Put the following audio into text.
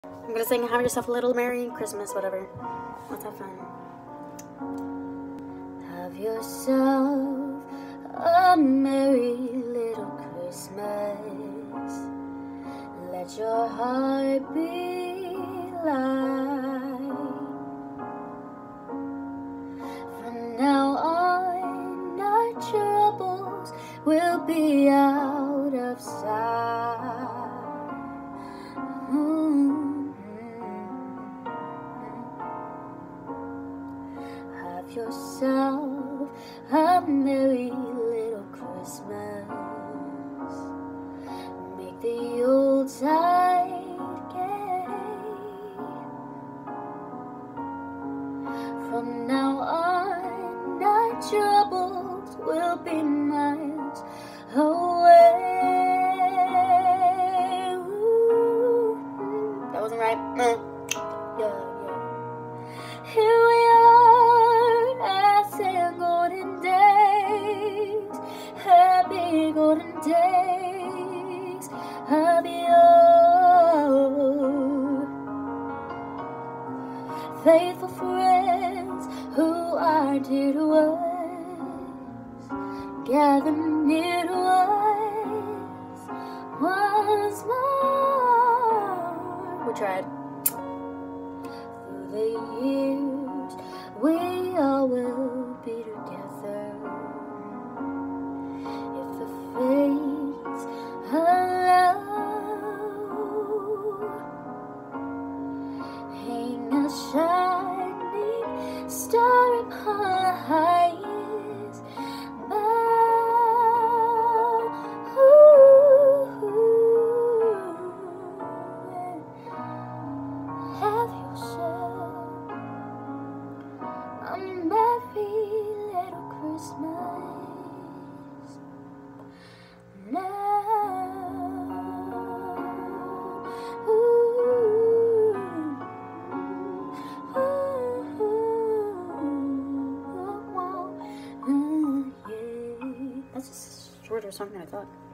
I'm gonna sing Have Yourself a Little Merry Christmas, whatever. Let's have fun. Have yourself a merry little Christmas. Let your heart be light. From now on, our troubles will be out of sight. Have yourself a merry little Christmas. Make the Yuletide gay. From now on, our troubles will be miles away. That wasn't right. Yeah. Here we are, as in golden days, happy golden days of yore. Faithful friends who are dear to us, gather near to us once more. We tried. Through the years, we all will be together. If the fates allow, hang a shining star upon the highest bough. Have yourself a merry little Christmas now. Yeah. That's a shorter song than I thought.